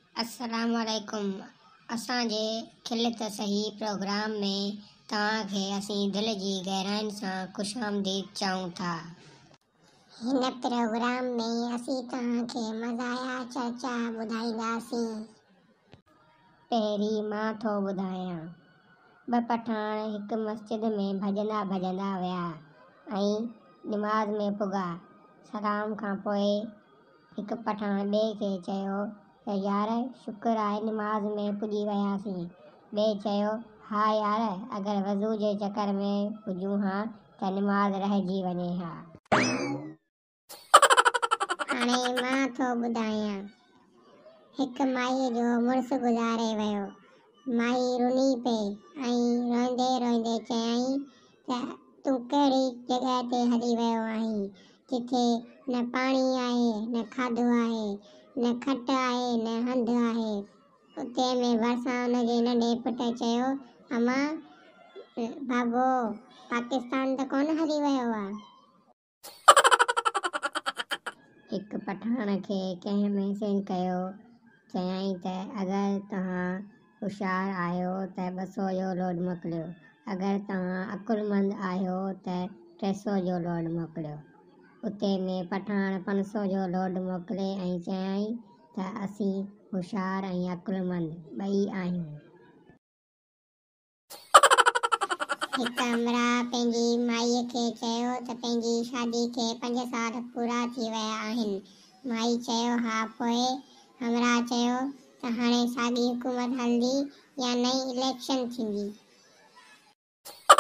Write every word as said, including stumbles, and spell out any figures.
अस्सलाम वालेकुम। असांजे खिल त सही प्रोग्राम में तव्हांखे असीं दिलि जी गहराइनि सां ख़ुशि आमदीद चऊं था। हिन प्रोग्राम में असीं तव्हांखे मज़ाया चर्चा ॿुधाईंदासीं। पहिरीं मां थो ॿुधायां। ॿ पठाण हिकु मस्जिद में भॼंदा भॼंदा विया ऐं निमाज़ में पुॻा। सलाम खां पोइ हिकु पठाण ॿिए खे चयो त यार शुक्र आहे निमाज़ में पुॼी वियासीं। ॿिए चयो हा यार, अगरि वज़ू जे चकर में पुॼूं हा त निमाज़ रहिजी वञे हा। हाणे मां थो ॿुधायां। हिकु माईअ जो मुड़ुसु गुज़ारे वियो। माई रुनी पई ऐं रोईंदे रोईंदे चयाईं त तूं कहिड़ी जॻह ते हली वियो आहीं जिथे न पाणी आहे, न खाधो आहे, न खट आहे, न हंधु आहे। उते में भरिसां हुनजे नंढे पुटु चयो, अमा बाबो पाकिस्तान त कोन हली वियो आहे। हिकु पठाण खे कंहिं मैसेज कयो, चयाईं त अगरि तव्हां होशियारु आहियो त ॿ सौ जो लोड मोकिलियो, अगरि तव्हां अकुलमंद आहियो त टे सौ जो लोड मोकिलियो। उते में पठाण पंज सौ जो लोड मोकिले ऐं चयाईं त असीं होशियारु ऐं अकुलमंद ॿई आहियूं। हिकु अमरा पंहिंजी माईअ खे चयो त पंहिंजी शादी खे पंज साल पूरा थी विया आहिनि। माई चयो हा, पोइ अमरा चयो त हाणे साॻी हुकूमत हलंदी या नई इलेक्शन थींदी।